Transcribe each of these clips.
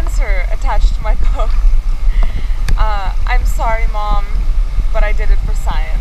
sensor attached to my boat. I'm sorry, Mom, but I did it for science.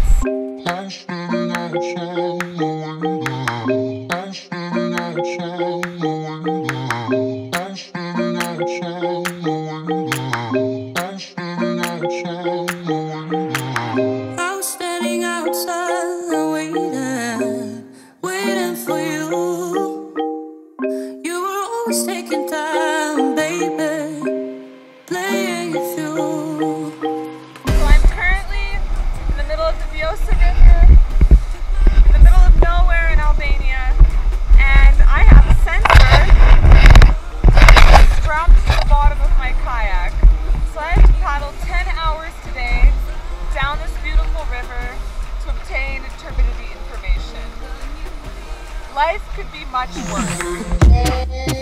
Taking time, baby, playing it through. So I'm currently in the middle of the Vjosa River, in the middle of nowhere in Albania, and I have a sensor strapped to the bottom of my kayak. So I have to paddle 10 hours today down this beautiful river to obtain turbidity information. Life could be much worse.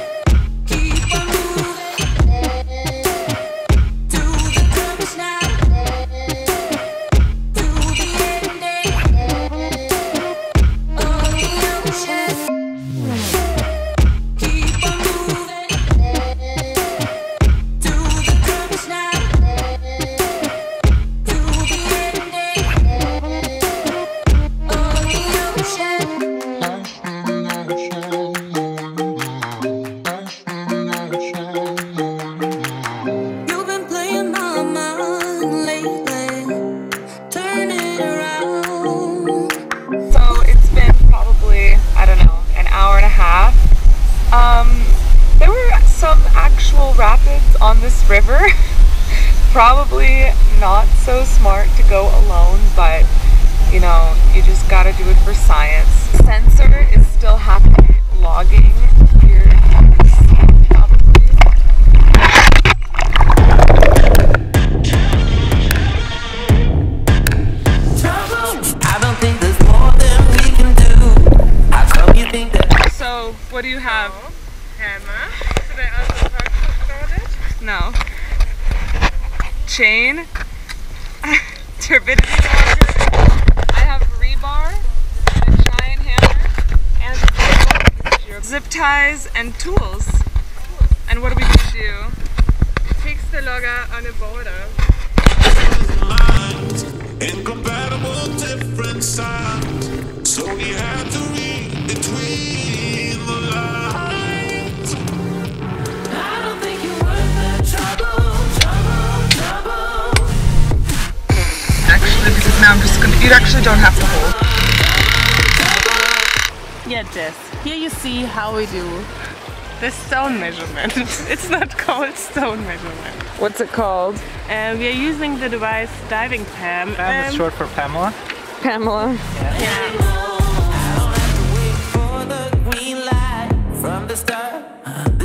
There were some actual rapids on this river. Probably not so smart to go alone, but you know, you just gotta do it for science. The sensor is still happily logging here on the sea, probably. I don't think there's more than we can do. How come you think that? So, what do you have? Hammer. Should I also talk about it? No. Chain. Turbidity logger. I have rebar, a giant hammer, and zip ties and tools. And what are we going to do? Fix the logger on a boulder. Incompatible different sounds, so we have to read between the lines. I don't think you're worth the trouble. Actually, because now I'm just gonna, you actually don't have to hold. Yeah, Jess, here you see how we do the stone measurement. It's not called stone measurement. What's it called? We are using the device Diving Pam. Pam is short for Pamela. Pamela. I don't have to wait for the green light from the start.